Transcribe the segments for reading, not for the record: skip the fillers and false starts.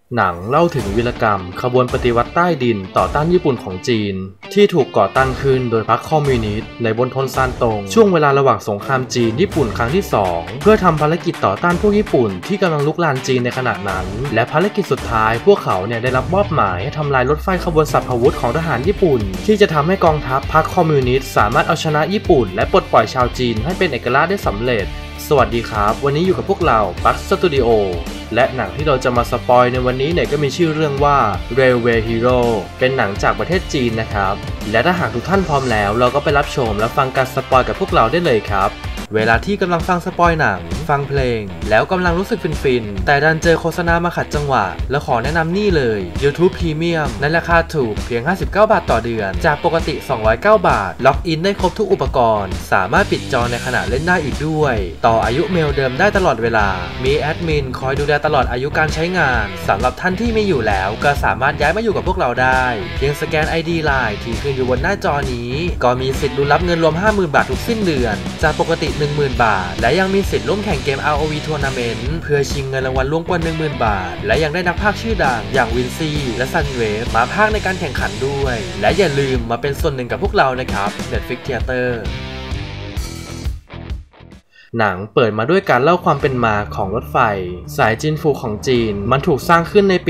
หนังเล่าถึงวีรกรรมขบวนปฏิวัติใต้ดินต่อต้านญี่ปุ่นของจีนที่ถูกก่อตั้งขึ้นโดยพรรคคอมมิวนิสต์ในบนทนซานตงช่วงเวลาระหว่างสงครามจีนญี่ปุ่นครั้งที่2เพื่อทำภารกิจต่อต้านพวกญี่ปุ่นที่กำลังลุกลานจีนในขณะนั้นและภารกิจสุดท้ายพวกเขาได้รับมอบหมายให้ทำลายรถไฟขบวนสัพพวุธของทหารญี่ปุ่นที่จะทำให้กองทัพพรรคคอมมิวนิสต์สามารถเอาชนะญี่ปุ่นและปลดปล่อยชาวจีนให้เป็นเอกราชได้สำเร็จสวัสดีครับวันนี้อยู่กับพวกเราปักสตูดิโอและหนังที่เราจะมาสปอยในวันนี้ก็มีชื่อเรื่องว่า Railway Hero เป็นหนังจากประเทศจีนนะครับและถ้าหากทุกท่านพร้อมแล้วเราก็ไปรับชมและฟังการสปอยกับพวกเราได้เลยครับเวลาที่กำลังฟังสปอยหนังฟังเพลงแล้วกำลังรู้สึกฟินๆแต่ดันเจอโฆษณามาขัดจังหวะแล้วขอแนะนำนี่เลย YouTube Premium ในราคาถูกเพียง59 บาทต่อเดือนจากปกติ209 บาทล็อกอินได้ครบทุกอุปกรณ์สามารถปิดจอในขณะเล่นได้อีกด้วยต่ออายุเมลเดิมได้ตลอดเวลามีแอดมินคอยดูแลตลอดอายุการใช้งานสำหรับท่านที่ไม่อยู่แล้วก็สามารถย้ายมาอยู่กับพวกเราได้เพียงสแกน ID Line ที่ขึ้นอยู่บนหน้าจอนี้ก็มีสิทธิ์ลุ้นรับเงินรวม 50,000 บาททุกสิ้นเดือนจากปกติ10,000 บาทและยังมีสิทธิ์ร่วมแข่งเกม ROV Tournament เพื่อชิงเงินรางวัลรวมกว่า 10,000 บาทและยังได้นักพากย์ชื่อดังอย่างวินซี่และซันเวฟมาพากย์ในการแข่งขันด้วยและอย่าลืมมาเป็นส่วนหนึ่งกับพวกเรานะครับ Netflix Theaterหนังเปิดมาด้วยการเล่าความเป็นมาของรถไฟสายจินฟูของจีนมันถูกสร้างขึ้นในปี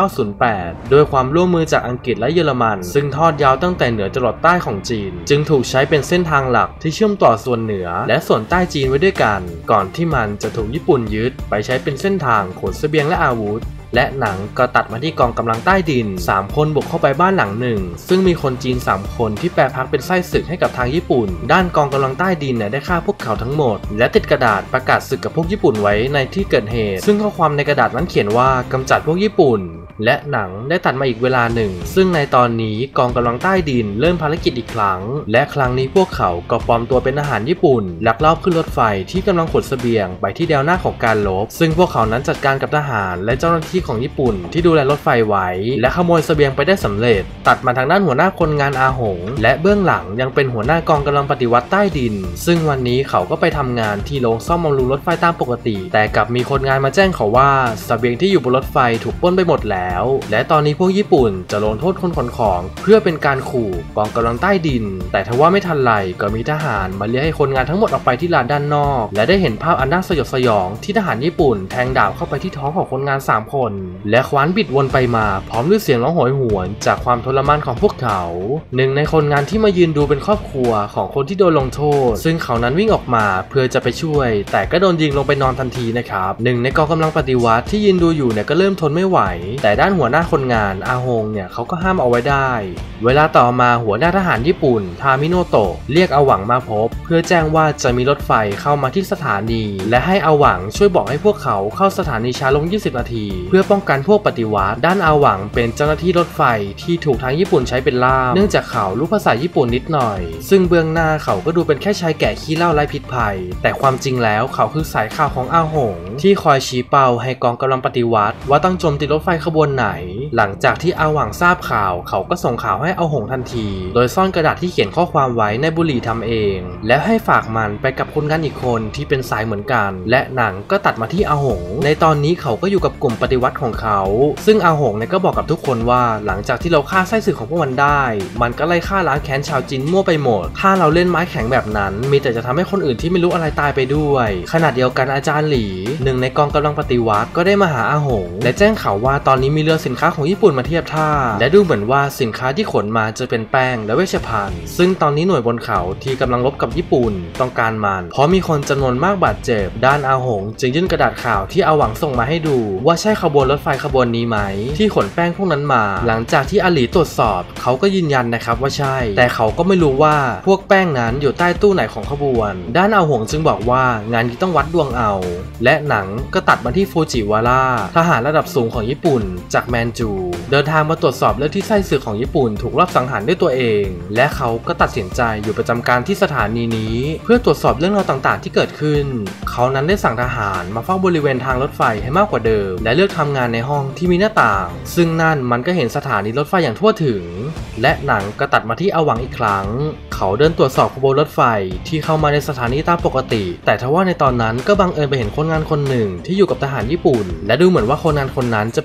1908 โดยความร่วมมือจากอังกฤษและเยอรมันซึ่งทอดยาวตั้งแต่เหนือจรดใต้ของจีนจึงถูกใช้เป็นเส้นทางหลักที่เชื่อมต่อส่วนเหนือและส่วนใต้จีนไว้ด้วยกันก่อนที่มันจะถูกญี่ปุ่นยึดไปใช้เป็นเส้นทางขนเสบียงและอาวุธและหนังก็ตัดมาที่กองกำลังใต้ดิน3คนบุกเข้าไปบ้านหลังหนึ่งซึ่งมีคนจีน3คนที่แปรพักเป็นไส้ศึกให้กับทางญี่ปุ่นด้านกองกำลังใต้ดินได้ฆ่าพวกเขาทั้งหมดและติดกระดาษประกาศศึกกับพวกญี่ปุ่นไว้ในที่เกิดเหตุซึ่งข้อความในกระดาษนั้นเขียนว่ากำจัดพวกญี่ปุ่นและหนังได้ตัดมาอีกเวลาหนึ่งซึ่งในตอนนี้กองกำลังใต้ดินเริ่มภารกิจอีกครั้งและครั้งนี้พวกเขาก็ปลอมตัวเป็นทหารญี่ปุ่นลักลอบขึ้นรถไฟที่กำลังขนเสบียงไปที่แนวหน้าของการรบซึ่งพวกเขานั้นจัดการกับทหารและเจ้าหน้าที่ของญี่ปุ่นที่ดูแลรถไฟไว้และขโมยเสบียงไปได้สำเร็จตัดมาทางด้านหัวหน้าคนงานอาหงและเบื้องหลังยังเป็นหัวหน้ากองกำลังปฏิวัติใต้ดินซึ่งวันนี้เขาก็ไปทำงานที่โรงซ่อมบำรุงรถไฟตามปกติแต่กลับมีคนงานมาแจ้งเขาว่าเสบียงที่อยู่บนรถไฟถูกปล้นไปหมดแล้วและตอนนี้พวกญี่ปุ่นจะลงโทษคนขนของเพื่อเป็นการขู่กองกำลังใต้ดินแต่ทว่าไม่ทันไรก็มีทหารมาเรียกให้คนงานทั้งหมดออกไปที่ลานด้านนอกและได้เห็นภาพอันน่าสยดสยองที่ทหารญี่ปุ่นแทงดาบเข้าไปที่ท้องของคนงาน3คนและคว้านบิดวนไปมาพร้อมด้วยเสียงร้องโหยหวนจากความทรมานของพวกเขาหนึ่งในคนงานที่มายืนดูเป็นครอบครัวของคนที่โดนลงโทษซึ่งเขานั้นวิ่งออกมาเพื่อจะไปช่วยแต่ก็โดนยิงลงไปนอนทันทีนะครับหนึ่งในกองกำลังปฏิวัติที่ยืนดูอยู่ก็เริ่มทนไม่ไหวแต่ด้านหัวหน้าคนงานอาฮงเขาก็ห้ามเอาไว้ได้เวลาต่อมาหัวหน้าทหารญี่ปุ่นทามิโนโตะเรียกอาหวังมาพบเพื่อแจ้งว่าจะมีรถไฟเข้ามาที่สถานีและให้อาหวังช่วยบอกให้พวกเขาเข้าสถานีช้าลง20 นาทีเพื่อป้องกันพวกปฏิวัติด้านอาหวังเป็นเจ้าหน้าที่รถไฟที่ถูกทางญี่ปุ่นใช้เป็นล่ามเนื่องจากเขารู้ภาษาญี่ปุ่นนิดหน่อยซึ่งเบื้องหน้าเขาก็ดูเป็นแค่ชายแก่ขี้เหล้าไร้พิษภัยแต่ความจริงแล้วเขาคือสายข่าวของอาหงที่คอยชี้เป้าให้กองกำลังปฏิวัติว่าต้องโจมตีรถไฟขบวนไหนหลังจากที่อาหวังทราบข่าวเขาก็ส่งข่าวให้อาหงทันทีโดยซ่อนกระดาษที่เขียนข้อความไว้ในบุหรี่ทำเองและให้ฝากมันไปกับคนงานอีกคนที่เป็นสายเหมือนกันและหนังก็ตัดมาที่อาหงในตอนนี้เขาก็อยู่กับกลุ่มปฏิวัติของเขาซึ่งอาหงก็บอกกับทุกคนว่าหลังจากที่เราฆ่าไส้ศึกของพวกมันได้มันก็ไล่ฆ่าล้างแค้นชาวจีนมั่วไปหมดถ้าเราเล่นไม้แข็งแบบนั้นมีแต่จะทำให้คนอื่นที่ไม่รู้อะไรตายไปด้วยขณะเดียวกันอาจารย์หลี่หนึ่งในกองกำลังปฏิวัติก็ได้มาหาอาหงและแจ้งข่าวว่าตอนนี้มีเรือสินค้าของญี่ปุ่นมาเทียบท่าและดูเหมือนว่าสินค้าที่ขนมาจะเป็นแป้งและเวชภัณฑ์ซึ่งตอนนี้หน่วยบนเขาที่กำลังรบกับญี่ปุ่นต้องการมันเพราะมีคนจำนวนมากบาดเจ็บด้านอาหงจึงยื่นกระดาษข่าวที่อาหวังส่งมาให้ดูว่าใช่ขบวนรถไฟขบวนนี้ไหมที่ขนแป้งพวกนั้นมาหลังจากที่อาหลีตรวจสอบเขาก็ยืนยันนะครับว่าใช่แต่เขาก็ไม่รู้ว่าพวกแป้งนั้นอยู่ใต้ตู้ไหนของขบวนด้านอาหงจึงบอกว่างานนี้ต้องวัดดวงเอาและหนังก็ตัดมาที่ฟูจิวาระทหารระดับสูงของญี่ปุ่นจากแมนจูเดินทางมาตรวจสอบเรื่องที่ไส้ศึกของญี่ปุ่นถูกลอบสังหารด้วยตัวเองและเขาก็ตัดสินใจอยู่ประจำการที่สถานีนี้เพื่อตรวจสอบเรื่องราวต่างๆที่เกิดขึ้นเขานั้นได้สั่งทหารมาเฝ้าบริเวณทางรถไฟให้มากกว่าเดิมและเลือกทำงานในห้องที่มีหน้าต่างซึ่งนั่นมันก็เห็นสถานีรถไฟอย่างทั่วถึงและหนังก็ตัดมาที่อาหวังอีกครั้งเขาเดินตรวจสอบขบวนรถไฟที่เข้ามาในสถานีตามปกติแต่ทว่าในตอนนั้นก็บังเอิญไปเห็นคนงานคนหนึ่งที่อยู่กับทหารญี่ปุ่นและดูเหมือนว่าคนงานคนนั้นจะเป็นไส้ศึก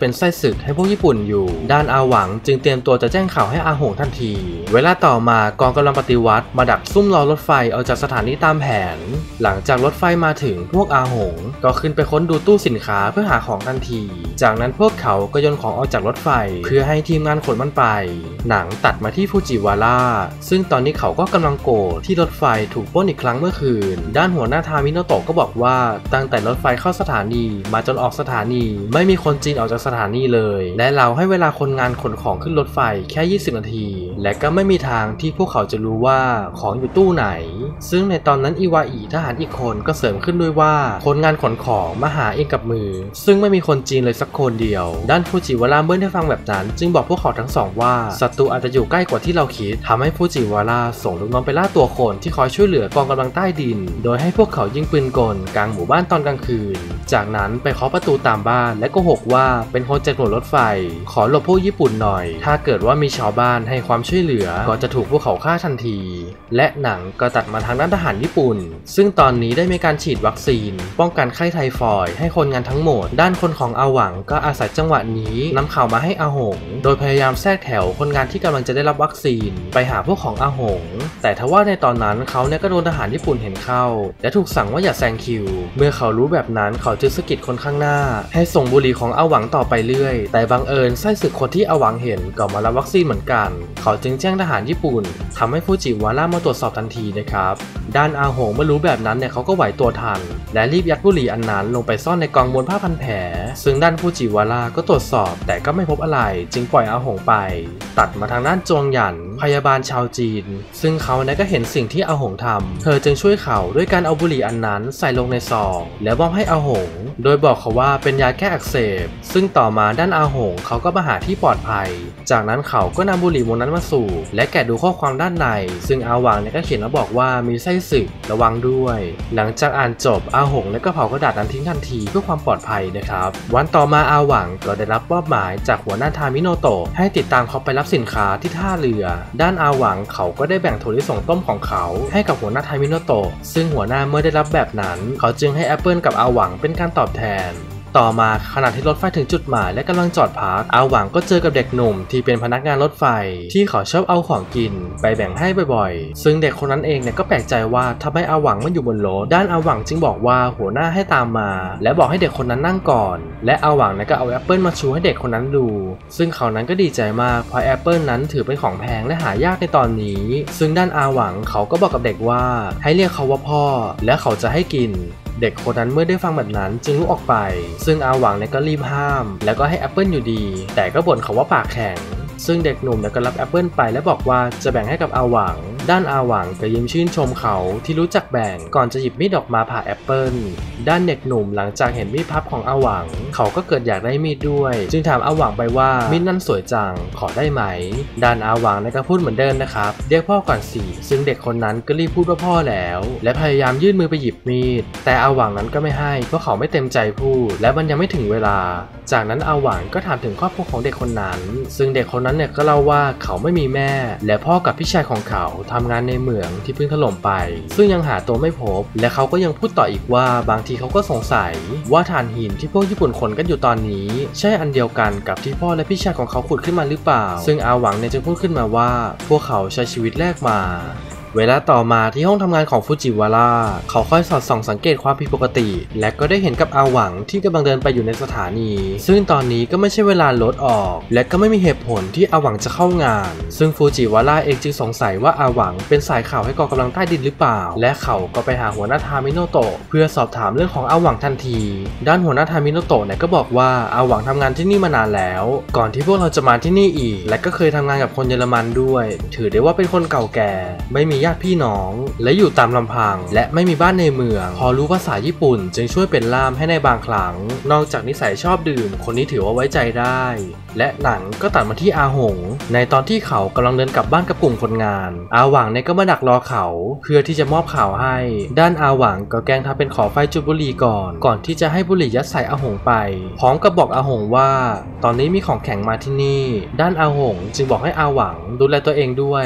ศึกให้พวกญี่ปุ่นอยู่ด้านอาหวังจึงเตรียมตัวจะแจ้งข่าวให้อาหงทันทีเวลาต่อมากองกำลังปฏิวัติมาดักซุ่มรอรถไฟออกจากสถานีตามแผนหลังจากรถไฟมาถึงพวกอาหงก็ขึ้นไปค้นดูตู้สินค้าเพื่อหาของทันทีจากนั้นพวกเขาก็โยนของออกจากรถไฟเพื่อให้ทีมงานขนมันไปหนังตัดมาที่ฟูจิวาร่าซึ่งตอนนี้เขาก็กำลังโกรธที่รถไฟถูกปล้นอีกครั้งเมื่อคืนด้านหัวหน้าทามิโนโตะก็บอกว่าตั้งแต่รถไฟเข้าสถานีมาจนออกสถานีไม่มีคนจีนออกจากสถานีเลยและเราให้เวลาคนงานขนของขึ้นรถไฟแค่20นาทีและก็ไม่มีทางที่พวกเขาจะรู้ว่าของอยู่ตู้ไหนซึ่งในตอนนั้นอิวาอิทหารอีกคนก็เสริมขึ้นด้วยว่าคนงานขนของมาหาเองกับมือซึ่งไม่มีคนจีนเลยสักคนเดียวด้านฟูจิวาร่าเมื่อได้ฟังแบบนั้นจึงบอกพวกเขาทั้งสองว่าศัตรูอาจจะอยู่ใกล้กว่าที่เราคิดทำให้ฟูจิวาร่าส่งลูกน้องไปล่าตัวคนที่คอยช่วยเหลือกองกำลังใต้ดินโดยให้พวกเขายิงปืนกลกลางหมู่บ้านตอนกลางคืนจากนั้นไปเคาะประตูตามบ้านและโกหกว่าเป็นคนจากหน่วยรถไฟขอหลบพวกญี่ปุ่นหน่อยถ้าเกิดว่ามีชาวบ้านให้ความช่วยเหลือก็จะถูกพวกเขาฆ่าทันทีและหนังก็ตัดมาทางด้านทหารญี่ปุ่นซึ่งตอนนี้ได้มีการฉีดวัคซีนป้องกันไข้ไทฟอยด์ให้คนงานทั้งหมดด้านคนของอาหวังก็อาศัยจังหวะนี้นำข่าวมาให้อาหงโดยพยายามแทรกแถวคนงานที่กำลังจะได้รับวัคซีนไปหาพวกของอาหงแต่ทว่าในตอนนั้นเขาเนี่ยก็โดนทหารญี่ปุ่นเห็นเข้าและถูกสั่งว่าอย่าแซงคิวเมื่อเขารู้แบบนั้นเขาจึงสะกิดคนข้างหน้าให้ส่งบุหรี่ของอาหวังต่อไปเรื่อยแต่บังเอิญไส้ศึกคนที่อาหวังเห็นก็มารับวัคซีนเหมือนกันเขาจึงแจ้งทหารญี่ปุ่นทำให้ฟูจิวาร่ามาตรวจสอบทันทีนะครับด้านอาหงเมื่อรู้แบบนั้นเนี่ยเขาก็ไหวตัวทันและรีบยัดบุหรี่อันนั้นลงไปซ่อนในกองบนผ้าพันแผลซึ่งด้านฟูจิวาร่าก็ตรวจสอบแต่ก็ไม่พบอะไรจึงปล่อยอาหงไปตัดมาทางด้านจวงหยันพยาบาลชาวจีนซึ่งเขาเนี่ยก็เห็นสิ่งที่อาหงทำเธอจึงช่วยเขาด้วยการเอาบุหรี่อันนั้นใส่ลงในซองแล้วมอบให้อาหงโดยบอกเขาว่าเป็นยาแก้อักเสบซึ่งต่อมาด้านอาหงเขาก็มาหาที่ปลอดภัยจากนั้นเขาก็นำบุหรี่มวลนั้นมาสูบและแกะดูข้อความด้านในซึ่งอาหวังเนี่ยก็เขียนแล้วบอกว่ามีไส้ศึกระวังด้วยหลังจากอ่านจบอาหงและก็เผากระดาษนั้นทิ้งทันทีเพื่อความปลอดภัยนะครับวันต่อมาอาหวังก็ได้รับมอบหมายจากหัวหน้าทามิโนโตะให้ติดตามเขาไปรับสินค้าที่ท่าเรือด้านอาหวังเขาก็ได้แบ่งถั่วลิสงต้มของเขาให้กับหัวหน้าทามิโนโตะซึ่งหัวหน้าเมื่อได้รับแบบนั้นเขาจึงให้แอปเปิลกับอาหวังเป็นการตอบแทนต่อมาขณะที่รถไฟถึงจุดหมายและกำลังจอดพักอาหวังก็เจอกับเด็กหนุ่มที่เป็นพนักงานรถไฟที่เขาชอบเอาของกินไปแบ่งให้บ่อยๆซึ่งเด็กคนนั้นเองเนี่ยก็แปลกใจว่าทำไมอาหวังมันอยู่บนรถด้านอาหวังจึงบอกว่าหัวหน้าให้ตามมาและบอกให้เด็กคนนั้นนั่งก่อนและอาหวังเนี่ยก็เอาแอปเปิลมาชูให้เด็กคนนั้นดูซึ่งเขานั้นก็ดีใจมากเพราะแอปเปิลนั้นถือเป็นของแพงและหายากในตอนนี้ซึ่งด้านอาหวังเขาก็บอกกับเด็กว่าให้เรียกเขาว่าพ่อและเขาจะให้กินเด็กคนนั้นเมื่อได้ฟังแบบนั้นจึงลุกออกไปซึ่งอาหวังเนี่ยก็รีบห้ามแล้วก็ให้แอปเปิลอยู่ดีแต่ก็บ่นเขาว่าปากแข็งซึ่งเด็กหนุ่มเนี่ยก็รับแอปเปิลไปและบอกว่าจะแบ่งให้กับอาหวังด้านอาหวังก็ยิ้มชื่นชมเขาที่รู้จักแบ่งก่อนจะหยิบมีดออกมาผ่าแอปเปิลด้านเด็กหนุ่มหลังจากเห็นมีดพับของอาหวังเขาก็เกิดอยากได้มีดด้วยจึงถามอาหวังไปว่ามีดนั้นสวยจังขอได้ไหมด้านอาหวังเนี่ยก็พูดเหมือนเดิมนะครับเรียกพ่อก่อนสิซึ่งเด็กคนนั้นก็รีบพูดว่าพ่อแล้วและพยายามยื่นมือไปหยิบมีดแต่อาหวังนั้นก็ไม่ให้เพราะเขาไม่เต็มใจพูดและมันยังไม่ถึงเวลาจากนั้นอาหวังก็ถามถึงครอบครัวของเด็กคนนั้นซึ่งเด็กคนนั้นเนี่ยก็เล่าว่าเขาไม่มีแม่และพ่อกับพี่ชายของเขาทำงานในเหมืองที่เพิ่งถล่มไปซึ่งยังหาตัวไม่พบและเขาก็ยังพูดต่ออีกว่าบางทีเขาก็สงสัยว่าถ่านหินที่พวกญี่ปุ่นขนกันอยู่ตอนนี้ใช่อันเดียวกันกับที่พ่อและพี่ชายของเขาขุดขึ้นมาหรือเปล่าซึ่งอาหวังเนี่ยจึงพูดขึ้นมาว่าพวกเขาใช้ชีวิตแลกมาเวลาต่อมาที่ห้องทำงานของฟูจิวาร่าเขาค่อยสอดส่องสังเกตความผิดปกติและก็ได้เห็นกับอาหวังที่กำลังเดินไปอยู่ในสถานีซึ่งตอนนี้ก็ไม่ใช่เวลารถออกและก็ไม่มีเหตุผลที่อาหวังจะเข้างานซึ่งฟูจิวาร่าเองจึงสงสัยว่าอาหวังเป็นสายข่าวให้กองกำลังใต้ดินหรือเปล่าและเขาก็ไปหาหัวหน้าทามิโนโตะเพื่อสอบถามเรื่องของอาหวังทันทีด้านหัวหน้าทามิโนโตะเนี่ยก็บอกว่าอาหวังทำงานที่นี่มานานแล้วก่อนที่พวกเราจะมาที่นี่อีกและก็เคยทำงานกับคนเยอรมันด้วยถือได้ว่าเป็นคนเก่าแก่ไม่มีญาติพี่น้องและอยู่ตามลำพังและไม่มีบ้านในเมืองพอรู้ภาษาญี่ปุ่นจึงช่วยเป็นล่ามให้ในบางครั้งนอกจากนิสัยชอบดื่มคนนี้ถือว่าไว้ใจได้และหนังก็ตัดมาที่อาหงในตอนที่เขากำลังเดินกลับบ้านกับกลุ่มคนงานอาหวังเนี่ยก็มาดักรอเขาเพื่อที่จะมอบข่าวให้ด้านอาหวังก็แกล้งทำเป็นขอไฟจุดบุหรี่ก่อนที่จะให้บุหรี่ยัดใส่อาหงไปพร้อมกับบอกอาหงว่าตอนนี้มีของแข็งมาที่นี่ด้านอาหงจึงบอกให้อาหวังดูแลตัวเองด้วย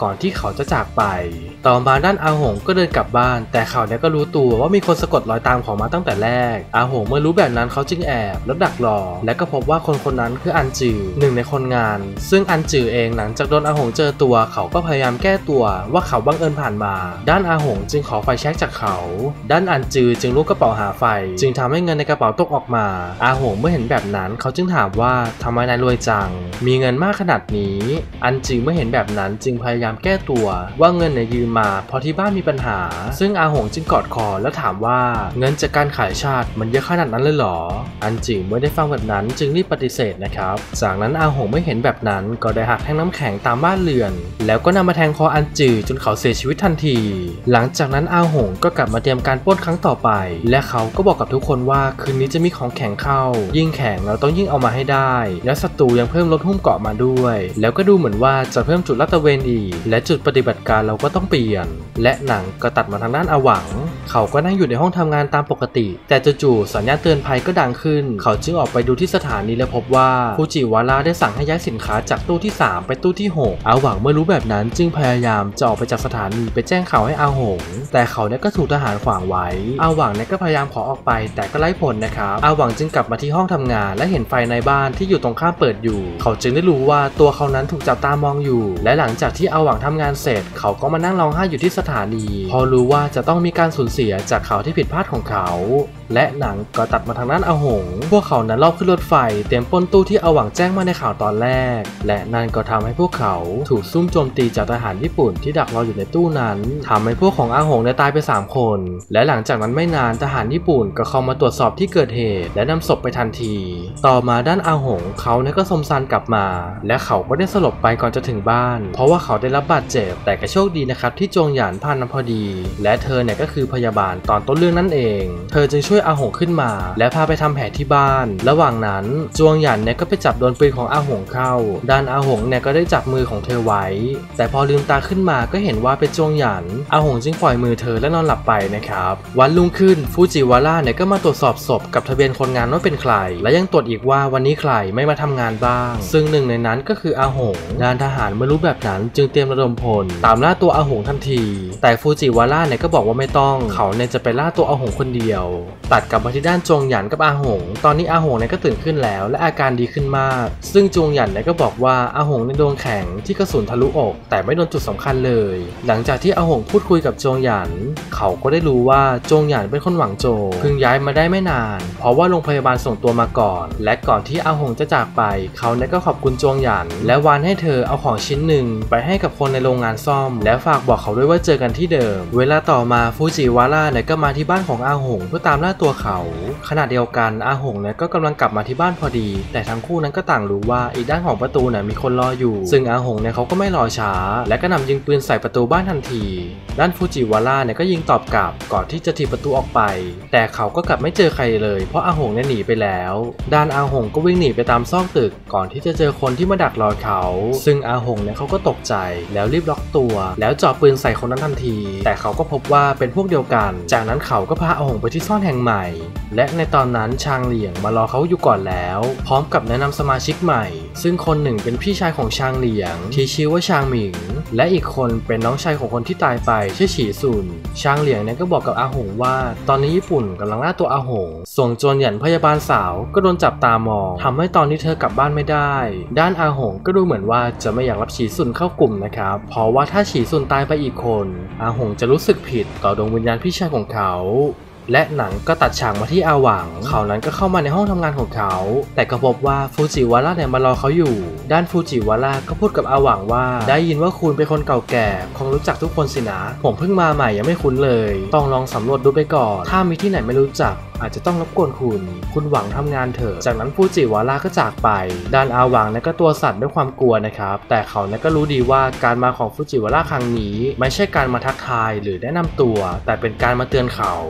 ก่อนที่เขาจะจากไปต่อมาด้านอาหงก็เดินกลับบ้านแต่เขาเนี่ยก็รู้ตัวว่ามีคนสะกดรอยตามเขามาตั้งแต่แรกอาหงเมื่อรู้แบบนั้นเขาจึงแอบแล้วดักรอและก็พบว่าคนนั้นคืออันจือหนึ่งในคนงานซึ่งอันจือเองหลังจากโดนอาหงเจอตัวเขาก็พยายามแก้ตัวว่าเขาบังเอิญผ่านมาด้านอาหงจึงขอไฟแช็กจากเขาด้านอันจือจึงลูกกระเป๋าหาไฟจึงทำให้เงินในกระเป๋าตกออกมาอาหงเมื่อเห็นแบบนั้นเขาจึงถามว่าทำไมนายรวยจังมีเงินมากขนาดนี้อันจือเมื่อเห็นแบบนั้นจึงพยายามแก้ตัวว่าเงินเนี่ยยืมมาเพราะที่บ้านมีปัญหาซึ่งอาหงจึงกอดคอแล้วถามว่าเงินจากการขายชาติมันเยอะขนาดนั้นเลยเหรออันจือเมื่อได้ฟังแบบนั้นจึงรีบปฏิเสธนะครับจากนั้นอาหงไม่เห็นแบบนั้นก็ได้หักแท่งน้ำแข็งตามบ้านเรือนแล้วก็นำมาแทงคออันจือจนเขาเสียชีวิตทันทีหลังจากนั้นอาหงก็กลับมาเตรียมการปล้นครั้งต่อไปและเขาก็บอกกับทุกคนว่าคืนนี้จะมีของแข็งเข้ายิ่งแข็งเราต้องยิ่งเอามาให้ได้และศัตรูยังเพิ่มรถหุ้มเกาะมาด้วยแล้วก็ดูเหมือนว่าจะเพิ่มจุดลาดตระเวนอีกและจุดปฏิบัติการเราก็ต้องเปลี่ยนและหนังก็ตัดมาทางด้านอาหวังเขาก็นั่งอยู่ในห้องทำงานตามปกติแต่จู่ๆสัญญาณเตือนภัยก็ดังขึ้นเขาจึงออกไปดูที่สถานีและพบว่าฟูจิวาระได้สั่งให้ย้ายสินค้าจากตู้ที่3ไปตู้ที่6อาหวังเมื่อรู้แบบนั้นจึงพยายามจะออกไปจากสถานีไปแจ้งข่าวให้อาหงแต่เขาเนี่ยก็ถูกทหารขวางไว้อาหวังเนี่ยก็พยายามขอออกไปแต่ก็ไร้ผลนะครับอาหวังจึงกลับมาที่ห้องทำงานและเห็นไฟในบ้านที่อยู่ตรงข้ามเปิดอยู่เขาจึงได้รู้ว่าตัวเขานั้นถูกจับตามองอยู่และหลังจากที่อาหวังทำงานเสร็จเขาก็มานั่งร้องไห้อยู่ที่สถานีพอรู้ว่าจะต้องมีการสูญเสียจากข่าวที่ผิดพลาดของเขาและหนังก็ตัดมาทางด้านอาหงพวกเขานั้นรอบขึ้นรถไฟเตรียมปล้นตู้ที่อาหวังแจ้งมาในข่าวตอนแรกและนั่นก็ทำให้พวกเขาถูกซุ่มโจมตีจากทหารญี่ปุ่นที่ดักรออยู่ในตู้นั้นทำให้พวกของอาหงได้ตายไป3คนและหลังจากนั้นไม่นานทหารญี่ปุ่นก็เข้ามาตรวจสอบที่เกิดเหตุและนำศพไปทันทีต่อมาด้านอาหงเขาเนี่ยก็สมซานกลับมาและเขาก็ได้สลบไปก่อนจะถึงบ้านเพราะว่าเขาได้รับบาดเจ็บแต่ก็โชคดีนะครับที่จวงหยานผ่านมาพอดีและเธอเนี่ยก็คือพยาบาลตอนต้นเรื่องนั่นเองเธอจึงช่วยอาหงขึ้นมาและพาไปทำแผลที่บ้านระหว่างนั้นจวงหยันเนี่ยก็ไปจับโดนปืนของอาหงเข้าด้านอาหงเนี่ยก็ได้จับมือของเธอไว้แต่พอลืมตาขึ้นมาก็เห็นว่าเป็นจวงหยันอาหงจึงปล่อยมือเธอและนอนหลับไปนะครับวันรุ่งขึ้นฟูจิวาระเนี่ยก็มาตรวจสอบศพกับทะเบียนคนงานว่าเป็นใครและยังตรวจอีกว่าวันนี้ใครไม่มาทำงานบ้างซึ่งหนึ่งในนั้นก็คืออาหงด้านทหารเมื่อรู้แบบนั้นจึงเตรียมระดมพลตามล่าตัวอาหงทันทีแต่ฟูจิวาระเนี่ยก็บอกว่าไม่ต้องเขาเนี่ยจะไปล่าตัวอาหงคนเดียวตัดกลับมาที่ด้านจวงหยันกับอาหงตอนนี้อาหงเนี่ยก็ตื่นขึ้นแล้วและอาการดีขึ้นมากซึ่งจวงหยันเนี่ยก็บอกว่าอาหงในโดนแข็งที่กระสุนทะลุอกแต่ไม่โดนจุดสำคัญเลยหลังจากที่อาหงพูดคุยกับจวงหยันเขาก็ได้รู้ว่าจวงหยันเป็นคนหวังโจวเพิ่งย้ายมาได้ไม่นานเพราะว่าโรงพยาบาลส่งตัวมาก่อนและก่อนที่อาหงจะจากไปเขาเนี่ยก็ขอบคุณจวงหยันและวานให้เธอเอาของชิ้นหนึ่งไปให้กับคนในโรงงานซ่อมและฝากบอกเขาด้วยว่าเจอกันที่เดิมเวลาต่อมาฟูจิวาระเนี่ยก็มาที่บ้านของอาหงเพื่อตามล่าตัวเขาขณะเดียวกันอาหงเนี่ยก็กำลังกลับมาที่บ้านพอดีแต่ทั้งคู่นั้นก็ต่างรู้ว่าอีกด้านของประตูเนี่ยมีคนรออยู่ซึ่งอาหงเนี่ยเขาก็ไม่รอช้าและก็นำยิงปืนใส่ประตูบ้านทันทีด้านฟูจิวาระเนี่ยก็ยิงตอบกลับก่อนที่จะถีบประตูออกไปแต่เขาก็กลับไม่เจอใครเลยเพราะอาหงเนี่ยหนีไปแล้วด้านอาหงก็วิ่งหนีไปตามซอกตึกก่อนที่จะเจอคนที่มาดักรอเขาซึ่งอาหงเนี่ยเขาก็ตกใจแล้วรีบล็อกตัวแล้วจ่อปืนใส่คนนั้นทันทีแต่เขาก็พบว่าเป็นพวกเดียวกันจากนั้นเขาก็พาอาหงไปที่ซ่อนแห่งใหม่และในตอนนั้นชางเหลียงมารอเขาอยู่ก่อนแล้วพร้อมกับแนะนำสมาชิกใหม่ซึ่งคนหนึ่งเป็นพี่ชายของชางเหลียงที่ชื่อว่าชางหมิงและอีกคนเป็นน้องชายของคนที่ตายไปชื่อฉีซุนชางเหลียงเนี่ยก็บอกกับอาหงว่าตอนนี้ญี่ปุ่นกำลังล่าตัวอาหงส่งจวนหยันพยาบาลสาวก็โดนจับตามองทำให้ตอนนี้เธอกลับบ้านไม่ได้ด้านอาหงก็ดูเหมือนว่าจะไม่อยากรับฉีซุนเข้ากลุ่มนะครับเพราะว่าถ้าฉีซุนตายไปอีกคนอาหงจะรู้สึกผิดต่อดวงวิญญาณพี่ชายของเขาและหนังก็ตัดฉากมาที่อาหวังเขานั้นก็เข้ามาในห้องทำงานของเขาแต่ก็พบว่าฟูจิวาระเนี่ยมารอเขาอยู่ด้านฟูจิวาระก็พูดกับอาหวังว่าได้ยินว่าคุณเป็นคนเก่าแก่คงรู้จักทุกคนสินะผมเพิ่งมาใหม่ยังไม่คุ้นเลยต้องลองสำรวจดูไปก่อนถ้ามีที่ไหนไม่รู้จักอาจจะต้องรบกวนคุณหวังทำงานเถอะจากนั้นฟูจิวาระก็จากไปด้านอาหวังเนี่ยก็ตัวสั่นด้วยความกลัวนะครับแต่เขาเนี่ยก็รู้ดีว่าการมาของฟูจิวาระครั้งนี้ไม่ใช่การมาทักทายหรือแนะนำตัวแต่เป็นการมาเตือนเขา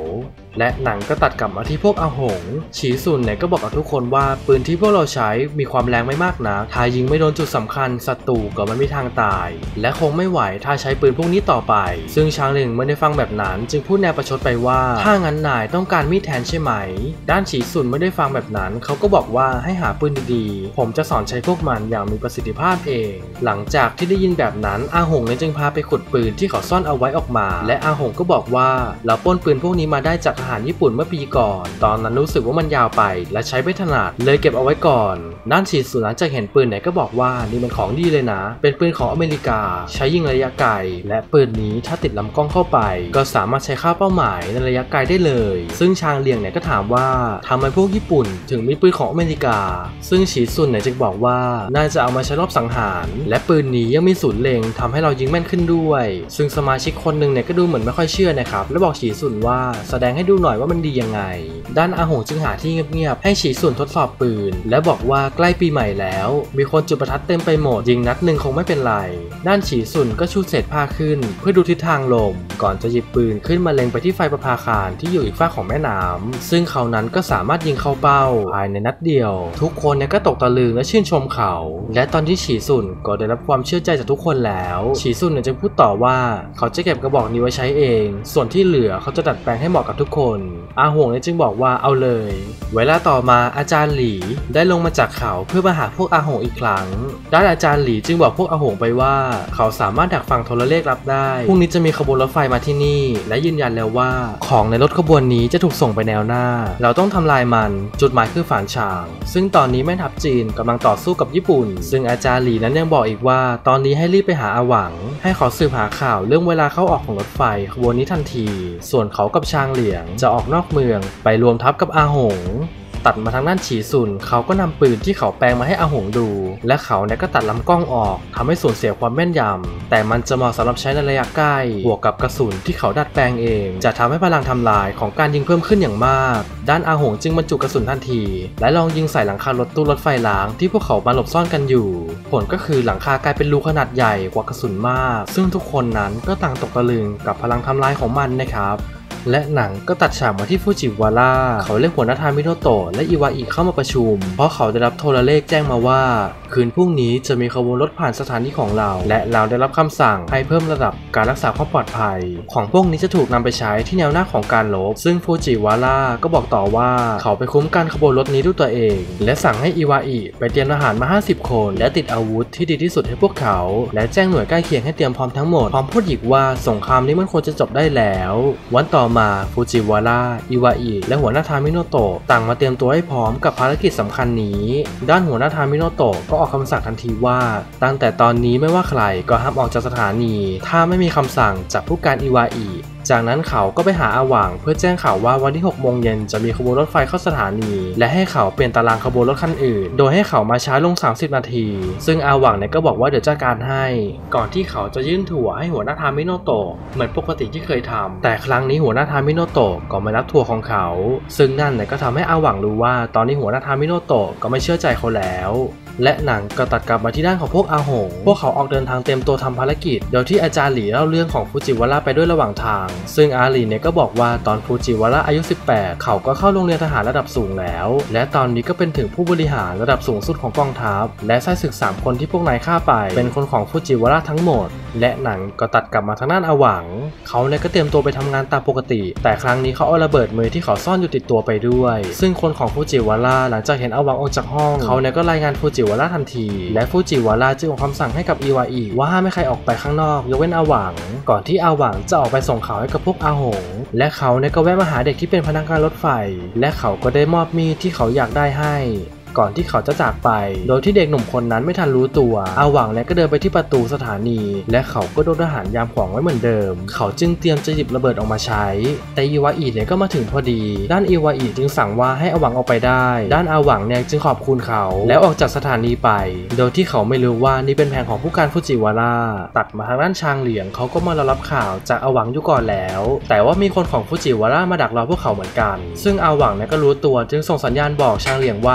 และหนังก็ตัดกลับมาที่พวกอาหงฉีซุนเนี่ยก็บอกกับทุกคนว่าปืนที่พวกเราใช้มีความแรงไม่มากนะถ้ายิงไม่โดนจุดสำคัญศัตรูก็ไม่มีทางตายและคงไม่ไหวถ้าใช้ปืนพวกนี้ต่อไปซึ่งชางเหลิงไม่ได้ฟังแบบนั้นจึงพูดแนวประชดไปว่าถ้างั้นนายต้องการมีดแทนใช่ไหมด้านฉีซุนไม่ได้ฟังแบบนั้นเขาก็บอกว่าให้หาปืนดีๆผมจะสอนใช้พวกมันอย่างมีประสิทธิภาพเองหลังจากที่ได้ยินแบบนั้นอาหงเนี่ยจึงพาไปขุดปืนที่เขาซ่อนเอาไว้ออกมาและอาหงก็บอกว่าเราปล้นปืนพวกนี้มาได้จากทหารญี่ปุ่นเมื่อปีก่อนตอนนั้นรู้สึกว่ามันยาวไปและใช้ไม่ถนัดเลยเก็บเอาไว้ก่อนด้านฉีซุนหลังจากเห็นปืนเนี่ยก็บอกว่านี่มันของดีเลยนะเป็นปืนของอเมริกาใช้ยิงระยะไกลและปืนนี้ถ้าติดลำกล้องเข้าไปก็สามารถใช้ฆ่าเป้าหมายในระยะไกลได้เลยซึ่งชางเลียงเนี่ยก็ถามว่าทำไมพวกญี่ปุ่นถึงมีปืนของอเมริกาซึ่งฉีซุนเนี่ยจึงบอกว่าน่าจะเอามาใช้รอบสังหารและปืนนี้ยังมีศูนย์เล็งทำให้เรายิงแม่นขึ้นด้วยซึ่งสมาชิกคนหนึ่งเนี่ยก็ดูเหมือนไม่ค่อยเชื่อนะครับและบอกฉีซุนว่าแสดงให้ดูหน่อยว่ามันดียังไงด้านอาหงจึงหาที่เงียบๆให้ฉีซุนทดสอบปืนและบอกว่าใกล้ปีใหม่แล้วมีคนจุดประทัดเต็มไปหมดยิงนัดหนึ่งคงไม่เป็นไรด้านฉีซุนก็ชูเศษผ้าขึ้นเพื่อดูทิศทางลมก่อนจะหยิบปืนขึ้นมาเล็งไปที่ไฟประภาคารที่อยู่อีกฝั่งของแม่น้ำซึ่งเขานั้นก็สามารถยิงเข้าเป้าภายในนัดเดียวทุกคนเนี่ยก็ตกตะลึงและชื่นชมเขาและตอนที่ฉีซุนก็ได้รับความเชื่อใจจากทุกคนแล้วฉีซุนเนี่ยจึงพูดต่อว่าเขาจะเก็บกระบอกนี้ไว้ใช้เองส่วนที่เหลือเขาจะดัดแปลงให้เหมาะกับทุกคนอาหงเนี่ยจึงบอกว่าเอาเลยเวลาต่อมาอาจารย์หลี่ได้ลงมาจากเขาเพื่อมาหาพวกอาหงอีกครั้งด้านอาจารย์หลี่จึงบอกพวกอาหงไปว่าเขาสามารถดักฟังโทรเลขรับได้พรุ่งนี้จะมีขบวนรถไฟมาที่นี่และยืนยันแล้วว่าของในรถขบวนนี้จะถูกส่งไปแนวหน้าเราต้องทำลายมันจุดหมายคือฝานฉางซึ่งตอนนี้แม่ทัพจีนกำลังต่อสู้กับญี่ปุ่นซึ่งอาจารย์หลี่นั้นยังบอกอีกว่าตอนนี้ให้รีบไปหาอาหวังให้เขาสืบหาข่าวเรื่องเวลาเข้าออกของรถไฟขบวนนี้ทันทีส่วนเขากับชางเหลียงจะออกนอกเมืองไปรวมทัพกับอาหงตัดมาทางด้านฉีซุนเขาก็นำปืนที่เขาแปลงมาให้อาหงดูและเขาเนี่ยก็ตัดลำกล้องออกทำให้สูญเสียความแม่นยำแต่มันจะเหมาะสำหรับใช้ในระยะใกล้บวกกับกระสุนที่เขาดัดแปลงเองจะทำให้พลังทำลายของการยิงเพิ่มขึ้นอย่างมากด้านอาหงจึงบรรจุกระสุนทันทีและลองยิงใส่หลังคารถตู้รถไฟล้างที่พวกเขามาหลบซ่อนกันอยู่ผลก็คือหลังคากลายเป็นรูขนาดใหญ่กว่ากระสุนมากซึ่งทุกคนนั้นก็ต่างตกตะลึงกับพลังทำลายของมันนะครับและหนังก็ตัดฉากมาที่ฟูจิวาระเขาเรียกหัวหน้าทามิโนโตะและอิวาอิเข้ามาประชุมเพราะเขาได้รับโทรเลขแจ้งมาว่าคืนพรุ่งนี้จะมีขบวนรถผ่านสถานีของเราและเราได้รับคำสั่งให้เพิ่มระดับการรักษาความปลอดภัยของพวกนี้จะถูกนำไปใช้ที่แนวหน้าของการรบซึ่งฟูจิวาระก็บอกต่อว่าเขาไปคุ้มกันขบวนรถนี้ด้วยตัวเองและสั่งให้อิวาอิไปเตรียมทหารมา50คนและติดอาวุธที่ดีที่สุดให้พวกเขาและแจ้งหน่วยใกล้เคียงให้เตรียมพร้อมทั้งหมดพร้อมพูดอีกว่าสงครามนี้มันควรจะจบได้แล้ววันต่อมาฟูจิวาระอิวาอิและหัวหน้าทามิโนโตะต่างมาเตรียมตัวให้พร้อมกับภารกิจสำคัญนี้ด้านหัวหน้าทามิโนโตะก็ออกคำสั่งทันทีว่าตั้งแต่ตอนนี้ไม่ว่าใครก็ห้ามออกจากสถานีถ้าไม่มีคำสั่งจากผู้การอิวาอิจากนั้นเขาก็ไปหาอาหวังเพื่อแจ้งข่าวว่าวันที่6 โมงเย็นจะมีขบวนรถไฟเข้าสถานีและให้เขาเปลี่ยนตารางขบวนรถคันอื่นโดยให้เขามาช้าลง30 นาทีซึ่งอาหวังเนี่ยก็บอกว่าเดี๋ยวจัดการให้ก่อนที่เขาจะยื่นถั่วให้หัวหน้าทามิโนโตะเหมือนปกติที่เคยทำแต่ครั้งนี้หัวหน้าทามิโนโตะก็ไม่รับถั่วของเขาซึ่งนั่นเนี่ยก็ทำให้อาหวังรู้ว่าตอนนี้หัวหน้าทามิโนโตะก็ไม่เชื่อใจเขาแล้วและหนังก็ตัดกลับมาที่ด้านของพวกอาหงพวกเขาออกเดินทางเต็มตัวทำภารกิจโดยที่อาจารย์หลี่เล่าเรื่องของฟูจิวาระไปด้วยระหว่างทางซึ่งอาหลี่เนี่ยก็บอกว่าตอนฟูจิวาระอายุ18เขาก็เข้าโรงเรียนทหารระดับสูงแล้วและตอนนี้ก็เป็นถึงผู้บริหารระดับสูงสุดของกองทัพและไส้ศึก3 คนที่พวกนายฆ่าไปเป็นคนของฟูจิวาระทั้งหมดและหนังก็ตัดกลับมาทางด้านอาหวังเขาเนี่ยก็เตรียมตัวไปทำงานตามปกติแต่ครั้งนี้เขาเอาระเบิดมือที่เขาซ่อนอยู่ติดตัวไปด้วยซึ่งคนของฟูจิวาระหลังจากเห็นอาหวังออกจากห้องเขาเนี่ยก็รายงานฟูจิวาระทันทีและฟูจิวาระจึงออกคำสั่งให้กับอิวาอิว่าห้ามไม่ใครออกไปข้างนอกยกเว้นอาหวังก่อนที่อาหวังจะออกไปส่งข่าวให้กับพวกอาหงและเขาเนี่ยก็แวะมาหาเด็กที่เป็นพนักงานรถไฟและเขาก็ได้มอบมีดที่เขาอยากได้ให้ก่อนที่เขาจะจากไปโดยที่เด็กหนุ่มคนนั้นไม่ทันรู้ตัวอาหวังเนี่ยก็เดินไปที่ประตูสถานีและเขาก็โดนทหารยามขวางไว้เหมือนเดิมเขาจึงเตรียมจะหยิบระเบิดออกมาใช้แต่อิวาอิเนี่ยก็มาถึงพอดีด้านอิวาอิจึงสั่งว่าให้อาหวังออกไปได้ด้านอาหวังเนี่ยจึงขอบคุณเขาแล้วออกจากสถานีไปโดยที่เขาไม่รู้ว่านี่เป็นแผนของผู้การฟูจิวาระตัดมาทางด้านชางเหลียงเขาก็มารอรับข่าวจากอาหวังอยู่ก่อนแล้วแต่ว่ามีคนของฟูจิวาระมาดักรอพวกเขาเหมือนกันซึ่งอาหวังเนี่ยก็รู้ตัวจึงส่งสัญญาณบอกชางเหลียงว่าไม่ต้อง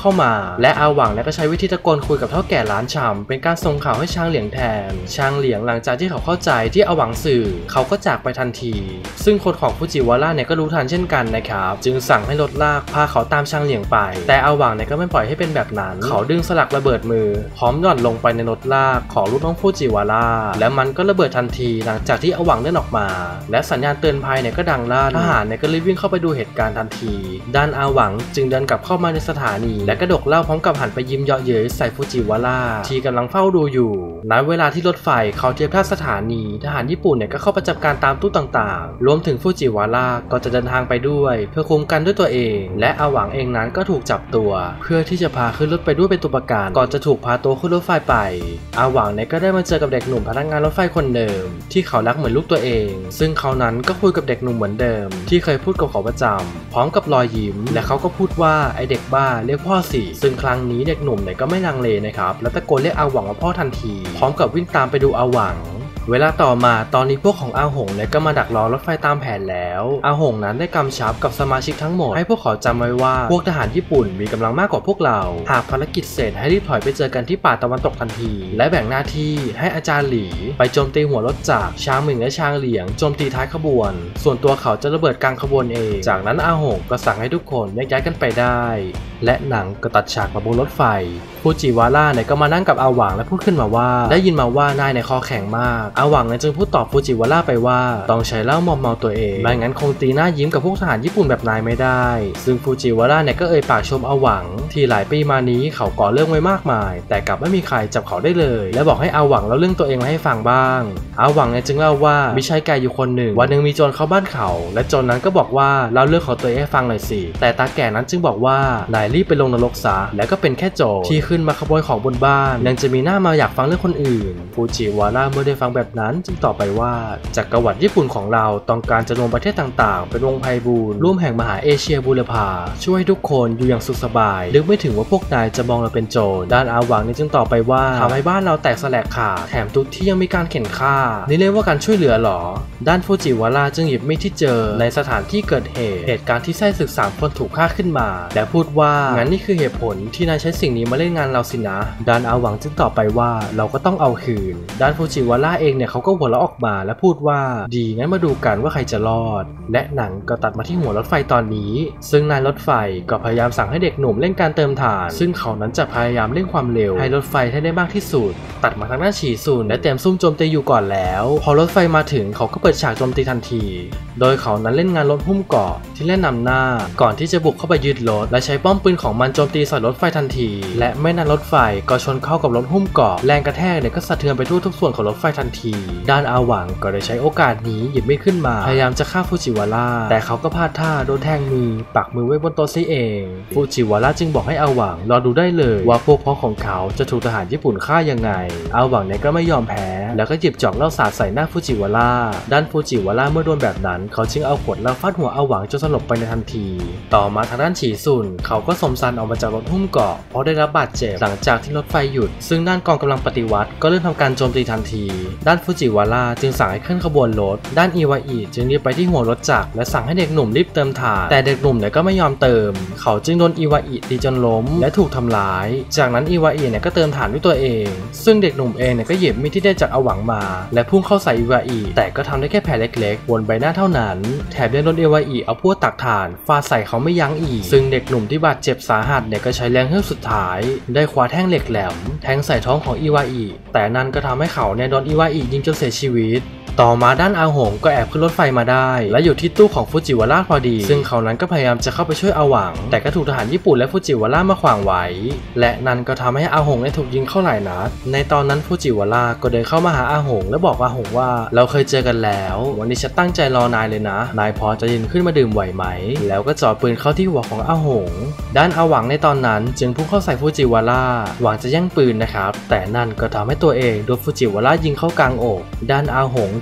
เข้ามาและอาหวังก็ใช้วิธีตะโกนคุยกับเฒ่าแก่ร้านชำเป็นการส่งข่าวให้ชางเหลียงแทนชางเหลียงหลังจากที่เขาเข้าใจที่อาหวังสื่อเขาก็จากไปทันทีซึ่งคนของฟูจิวาร่าก็รู้ทันเช่นกันนะครับจึงสั่งให้รถลากพาเขาตามชางเหลียงไปแต่อาหวังก็ไม่ปล่อยให้เป็นแบบนั้นเขาดึงสลักระเบิดมือพร้อมหย่อนลงไปในรถลากของลูกน้องฟูจิวาร่าและมันก็ระเบิดทันทีหลังจากที่อาหวังเดินออกมาและสัญญาณเตือนภัยก็ดังลั่นทหารก็รีบวิ่งเข้าไปดูเหตุการณ์ทันทีด้านอาหวังจึงเดินกลับเข้ามาในสถานีและกระดกเหล้าพร้อมกับหันไปยิ้มเยาะเย้ยใส่ฟูจิวาร่าที่กำลังเฝ้าดูอยู่ณเวลาที่รถไฟเขาเทียบท่าสถานีทหารญี่ปุ่นก็เข้าประจำการตามตู้ต่างๆรวมถึงฟูจิวาร่าก็จะเดินทางไปด้วยเพื่อคุมกันด้วยตัวเองและอาหวังเองนั้นก็ถูกจับตัวเพื่อที่จะพาขึ้นรถไปด้วยเป็นตัวประกันก่อนจะถูกพาตัวขึ้นรถไฟไปอาหวังก็ได้มาเจอกับเด็กหนุ่มพนักงานรถไฟคนเดิมที่เขารักเหมือนลูกตัวเองซึ่งเขานั้นก็คุยกับเด็กหนุ่มเหมือนเดิมที่เคยพูดกับเขาประจำพร้อมกับรอยยิ้มและเขาก็พูดว่าไอเด็กบ้าเรียกพ่อสิซึ่งครั้งนี้เด็กหนุ่มก็ไม่ลังเลนะครับและตะโกนเรียกอาหวังว่าพ่อทันทีพร้อมกับวิ่งตามไปดูอาหวังเวลาต่อมาตอนนี้พวกของอาหงก็มาดักรอรถไฟตามแผนแล้วอาหงนั้นได้กำชับกับสมาชิกทั้งหมดให้พวกเขาจำไว้ว่าพวกทหารญี่ปุ่นมีกำลังมากกว่าพวกเราหากภารกิจเสร็จให้รีบถอยไปเจอกันที่ป่าตะวันตกทันทีและแบ่งหน้าที่ให้อาจารย์หลีไปโจมตีหัวรถจักรชางหมิงและชางเหลียงโจมตีท้ายขบวนส่วนตัวเขาจะระเบิดกลางขบวนเองจากนั้นอาหงก็สั่งให้ทุกคนแยกย้ายกันไปได้และหนังก็ตัดฉากมาบนรถไฟฟูจิวาร่าก็มานั่งกับอาหวังและพูดขึ้นมาว่าได้ยินมาว่านายคอแข็งมากอาหวังจึงพูดตอบฟูจิวาร่าไปว่าต้องใช้เหล้ามอมเมาตัวเองไม่งั้นคงตีหน้ายิ้มกับพวกทหารญี่ปุ่นแบบนายไม่ได้ซึ่งฟูจิวาร่าก็เอ่ยปากชมอาหวังที่หลายปีมานี้เขาก่อเรื่องไว้มากมายแต่กลับไม่มีใครจับเขาได้เลยและบอกให้อาหวังเล่าเรื่องตัวเองมาให้ฟังบ้างอาหวังจึงเล่าว่ามีชายแก่อยู่คนหนึ่งวันหนึ่งมีโจรเข้าบ้านเขาและโจรนั้นก็บอกว่าเล่าเรื่องของตัวเองให้ฟังหน่อยสิแต่ตาแก่นั้นจึงบอกว่านายรีบไปลงนรกซะแล้วก็เป็นแค่โจรที่ขึ้นมาขโมยของบนบ้านยังจะมีหน้ามาอยากฟังเรื่องคนอื่นฟูจิวาร่าเมื่อได้ฟังแบบนั้นจึงตอบไปว่าจักรวรรดิญี่ปุ่นของเราต้องการจะรวมประเทศต่างๆเป็นวงไพบูลย์ร่วมแห่งมหาเอเชียบูรพาช่วยทุกคนอยู่อย่างสุขสบายนึกไม่ถึงว่าพวกนายจะมองเราเป็นโจรด้านอาหวังจึงตอบไปว่าทำให้บ้านเราแตกสลายขาดแถมทุกที่ยังมีการเข็นฆ่านี่เรียกว่าการช่วยเหลือหรอด้านฟูจิวาร่าจึงหยิบมีดที่เจอในสถานที่เกิดเหตุการณ์ที่ไส้ศึก3 คนถูกฆ่าขึ้นมาและพูดว่างั้นนี่คือเหตุผลที่นายใช้สิ่งนี้มาเล่นงานเราสินะด้านอาหวังจึงตอบไปว่าเราก็ต้องเอาคืนด้านฟูจิวาร่าเองเขาก็หัวเราะออกมาและพูดว่าดีงั้นมาดูกันว่าใครจะรอดและหนังก็ตัดมาที่หัวรถไฟตอนนี้ซึ่งนายรถไฟก็พยายามสั่งให้เด็กหนุ่มเล่นการเติมถ่านซึ่งเขานั้นจะพยายามเร่งความเร็วให้รถไฟให้ได้มากที่สุดตัดมาทางด้านฉีซุนและเตรียมซุ่มโจมตีอยู่ก่อนแล้วพอรถไฟมาถึงเขาก็เปิดฉากโจมตีทันทีโดยเขานั้นเล่นงานรถหุ้มเกราะที่เล่นนำหน้าก่อนที่จะบุกเข้าไปยึดรถและใช้ป้อมปืนของมันโจมตีใส่รถไฟทันทีและไม่นานรถไฟก็ชนเข้ากับรถหุ้มเกราะแรงกระแทกก็สะเทือนไปทั่วทุกส่วนของรถไฟทันทีด้านอาหวังก็ได้ใช้โอกาสนี้หยิบมีดขึ้นมาพยายามจะฆ่าฟูจิวาร่าแต่เขาก็พลาดท่าโดนแทงมือปักมือไว้บนโต๊ะซิเองฟูจิวาร่าจึงบอกให้อาหวังรอดูได้เลยว่าพวกพ้องของเขาจะถูกทหารญี่ปุ่นฆ่ายังไงอาหวังก็ไม่ยอมแพ้แล้วก็หยิบจอกเหล้าสาดใส่หน้าฟูจิวาร่าด้านฟูจิวาร่าเมื่อโดนแบบนั้นเขาจึงเอาขวดเหล้าฟาดหัวอาหวังจนสลบไปในทันทีต่อมาทางด้านฉีซุนเขาก็สมซันออกมาจากรถหุ้มเกราะเพราะได้รับบาดเจ็บหลังจากที่รถไฟหยุดซึ่งด้านกองกำลังปฏิวัติก็เริ่มทำการโจมตีทันทีด้านฟูจิวาร่าจึงสั่งให้ขึ้นขบวนรถด้านอิวาอิจึงรีบไปที่หัวรถจักรและสั่งให้เด็กหนุ่มรีบเติมถ่านแต่เด็กหนุ่มก็ไม่ยอมเติมเขาจึงโดนอิวาอิตีจนล้มและถูกทำร้ายจากนั้นอิวาอิก็เติมถ่านด้วยตัวเองซึ่งเด็กหนุ่มเองก็หยิบมีดที่ได้จากอาหวังมาและพุ่งเข้าใส่อิวาอิแต่ก็ทำได้แค่แผลเล็กๆบนใบหน้าเท่านั้นแถมยังโดนอิวาอิเอาพวกตักถ่านฟาดใส่เขาไม่ยั้งอีกซึ่งเด็กหนุ่มที่บาดเจ็บสาหัสก็ใช้แรงเฮือกสุดท้ายได้คว้าแท่งเหล็กแหลมแทงใส่ท้องของอิวาอิแต่นั่นก็ทำให้เขาโดนอิวาอิยิงจนเสียชีวิตต่อมาด้านอาหงก็แอบขึ้นรถไฟมาได้และอยู่ที่ตู้ของฟูจิวาร่าพอดีซึ่งเขานั้นก็พยายามจะเข้าไปช่วยอาหวังแต่ก็ถูกทหารญี่ปุ่นและฟูจิวาร่ามาขวางไว้และนั่นก็ทำให้อาหงถูกยิงเข้าหลายนัดในตอนนั้นฟูจิวาร่าก็เดินเข้ามาหาอาหงและบอกอาหงว่าเราเคยเจอกันแล้ววันนี้ฉันตั้งใจรอนายเลยนะนายพอจะยืนขึ้นมาดื่มไหวไหมแล้วก็จ่อปืนเข้าที่หัวของอาหงด้านอาหวังในตอนนั้นจึงพุ่งเข้าใส่ฟูจิวาร่าหวังจะแย่งปืนนะครับแต่นั่นก็ทำให้ตัวเองโดนฟูจิวาร่ายิงเข้ากลางอกด้านอาหง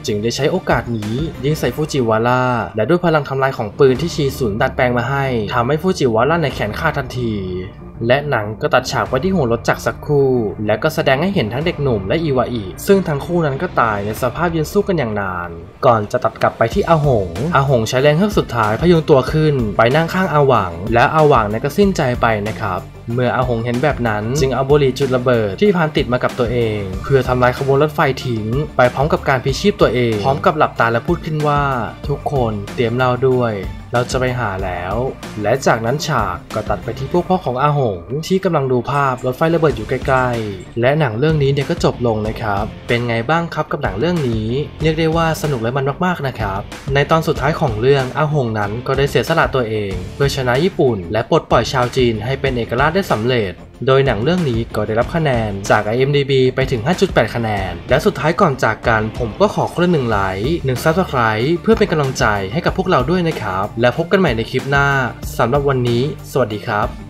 จึงได้ใช้โอกาสนี้ยิงใส่ฟูจิวาร่าและด้วยพลังทำลายของปืนที่ชีซุนดัดแปลงมาให้ทำให้ฟูจิวาร่าในแขนขาดทันทีและหนังก็ตัดฉากไปที่หัวรถจักรสักครู่และก็แสดงให้เห็นทั้งเด็กหนุ่มและอีวาอิซึ่งทั้งคู่นั้นก็ตายในสภาพยืนสู้กันอย่างนานก่อนจะตัดกลับไปที่อาหงใช้แรงเฮือกสุดท้ายพยุงตัวขึ้นไปนั่งข้างอาหวังและอาหวังนั้นก็สิ้นใจไปนะครับเมื่ออาหงเห็นแบบนั้นจึงเอาบุหรี่จุดระเบิดที่พานติดมากับตัวเองเพื่อทำลายขบวนรถไฟทิ้งไปพร้อมกับการพิชีพตัวเองพร้อมกับหลับตาและพูดขึ้นว่าทุกคนเตรียมเราด้วยเราจะไปหาแล้วและจากนั้นฉากก็ตัดไปที่พวกพ่อของอาหงที่กำลังดูภาพรถไฟระเบิดอยู่ใกล้ๆและหนังเรื่องนี้เนี่ยก็จบลงนะครับเป็นไงบ้างครับกับหนังเรื่องนี้เรียกได้ว่าสนุกและมันมากๆนะครับในตอนสุดท้ายของเรื่องอาหงนั้นก็ได้เสียสละตัวเองเพื่อชนะญี่ปุ่นและปลดปล่อยชาวจีนให้เป็นเอกราชได้สำเร็จโดยหนังเรื่องนี้ก็ได้รับคะแนนจาก IMDb ไปถึง 5.8 คะแนนและสุดท้ายก่อนจากกันผมก็ขอคนละ1 ไลค์ 1 Subscribe เพื่อเป็นกำลังใจให้กับพวกเราด้วยนะครับและพบกันใหม่ในคลิปหน้าสำหรับวันนี้สวัสดีครับ